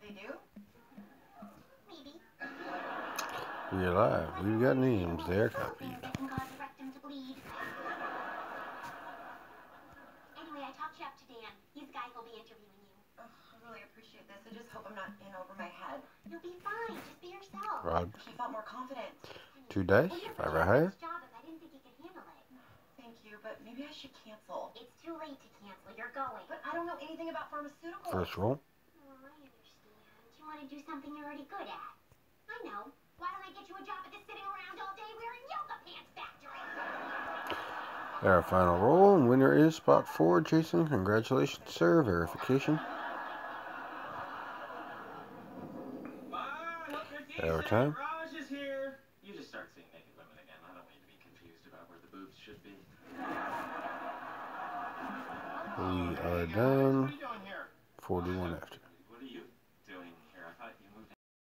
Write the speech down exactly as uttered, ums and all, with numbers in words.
they do? Maybe. We're live. We've got names there copied. That can cause the rectum to bleed. Anyway, I talked you up to Dan. He's the guy who'll be interviewing you. Ugh, I really appreciate this. I just hope I'm not in over my head. You'll be fine. Just be yourself. Rod. She felt more confident. Two dice. Five or higher. Job if I didn't think you could handle it. Thank you, but maybe I should cancel. It's too late to cancel. You're going. But I don't know anything about pharmaceuticals. First roll. Oh, I understand. You want to do something you're already good at. I know. Why don't I get you a job at the sitting around all day wearing yoga pants factory? Our final roll, and winner is spot four. Jason, congratulations, sir. Verification. Our time. Raj is here. You just start seeing naked women again. I don't need to be confused about where the boobs should be. We are Hey guys, done. what are you doing here? forty-one after.